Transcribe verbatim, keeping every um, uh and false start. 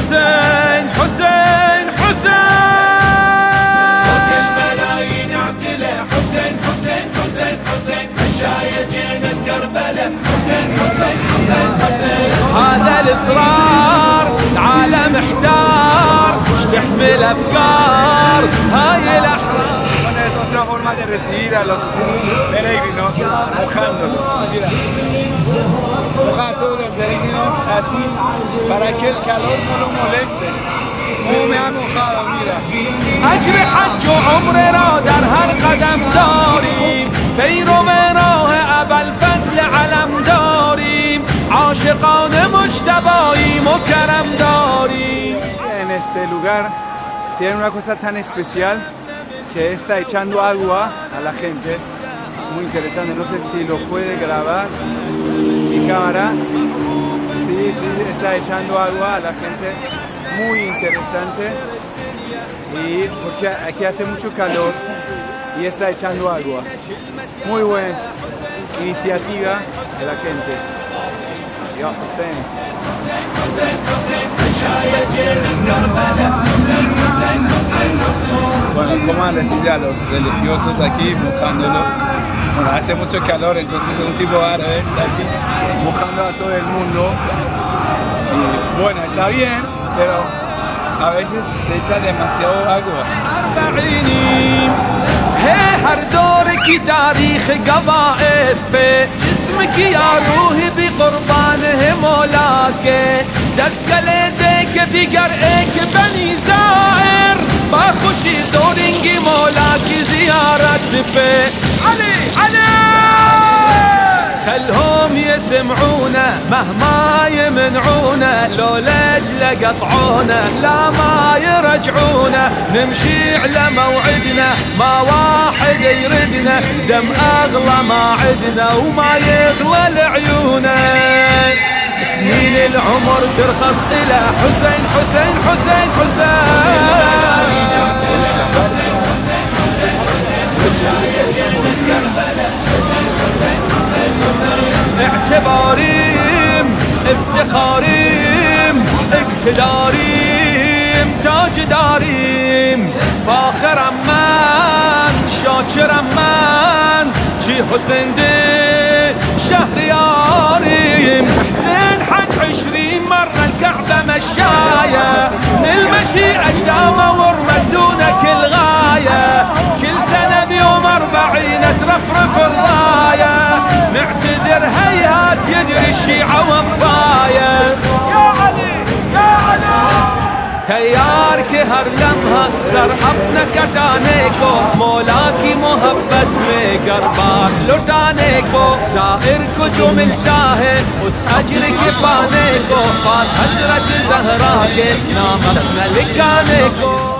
حسين حسين حسين صوت الملايين اعتلى حسين حسين حسين حسين مشاية جينا الكربلة حسين حسين حسين حسين. هذا الإصرار العالم احتار ايش تحمل أفكار هاي الأحرار. Bueno, es otra forma de recibir a los peregrinos, mojándolos. Mira, moja a todos los peregrinos así para que el calor no lo moleste. Oh, me ha mojado, mira. أجر حج وعمر را در هر قدم داریم، پیرو راه ابوالفضل علم داریم، عاشقان مجتباییم و کرم داریم. En este lugar tiene una cosa tan especial que está echando agua a la gente. Muy interesante, no sé si lo puede grabar mi cámara. Sí, sí, está echando agua a la gente. Muy interesante. Y porque aquí hace mucho calor y está echando agua. Muy buena iniciativa de la gente. Ya, Hussein. Bueno, ¿cómo han recibido a los religiosos aquí mojándolos? Bueno, hace mucho calor, entonces un tipo árabe está aquí mojando a todo el mundo. Y bueno, está bien, pero a veces se echa demasiado agua. هر دور کی تاریخ گواه است به جسم کی یا روح بی قربانه مولا کے دست گلے دے کے دیگر ایک بنی زائر با خوشی دورنگی مولا کی زیارت پہ علی علی خلهم يسمعونا مهما يمنعونا لو لاجل قطعونا لا ما يرجعونا نمشي على موعدنا ما واحد يردنا دم اغلى ما عدنا وما يغلى لعيونا سنين العمر ترخص الى حسين حسين حسين حسين اعتباريم افتخاريم اقتداريم تاج داريم فاخرم من شاكرم من جي حسين دي شهرياريم حسين حج عشرين مرة الكعبة مشاية نلمشي أجدامه ورمدونا كل غاية كل سنة بيوم أربعين ترفرف الراية نعتذر هيهات يدري الشيعة وفاية يا علي يا علي تیار کے ہر لمحہ سر اپنا کٹانے کو مولا کی محبت میں گربار لٹانے کو ظاہر کو جو ملتا ہے اس اجر کے پانے کو پاس حضرت زہرا کے نام اپنا لکھانے کو